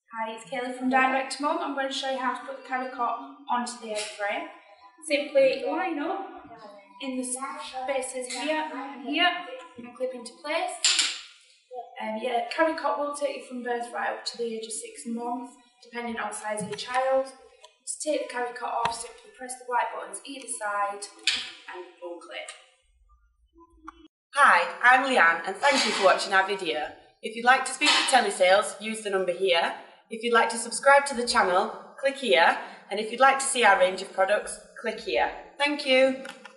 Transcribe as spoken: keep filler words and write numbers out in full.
Hi, it's Kaylee from Direct Mum. I'm going to show you how to put the Caricot onto the egg frame. Simply line up in the spaces here and here and clip into place. Um, yeah, Caricot will take you from birth right up to the age of six months, depending on the size of your child. To take the Caricot off, simply press the white buttons either side and unclip. Hi, I'm Leanne and thank you for watching our video. If you'd like to speak to telesales, use the number here. If you'd like to subscribe to the channel, click here. And if you'd like to see our range of products, click here. Thank you.